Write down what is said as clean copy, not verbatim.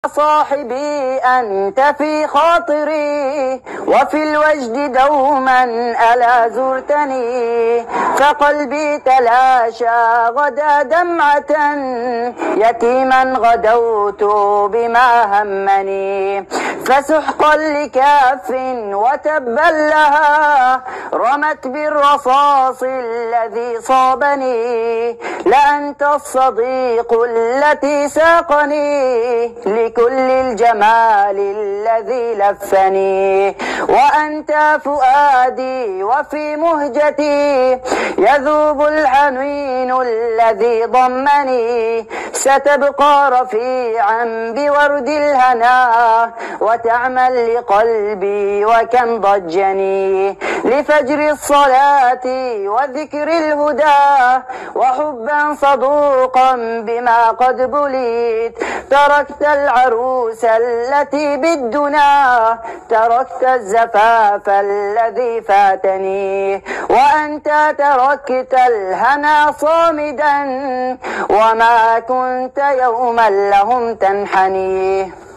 صاحبي أنت في خاطري وفي الوجد دوما ألا زرتني فقلبي تلاشى غدا دمعة يتيما غدوت بما همني فسحقا لكاف وتبا لها رمت بالرصاص الذي صابني لأنت الصديق التي ساقني لكل الجمال الذي لفني وأنت فؤادي وفي مهجتي يذوب الحنين الذي ضمني ستبقى رفيعا بورد الهنا وتعمل لقلبي وكم ضجني لفجر الصلاة وذكر الهدى وحبا صدوقا بما قد بليت تركت العروس التي بالدنا تركت الزفاف الذي فاتني وأنت تركت الهنا صامدا وما كنت يوما لهم تنحني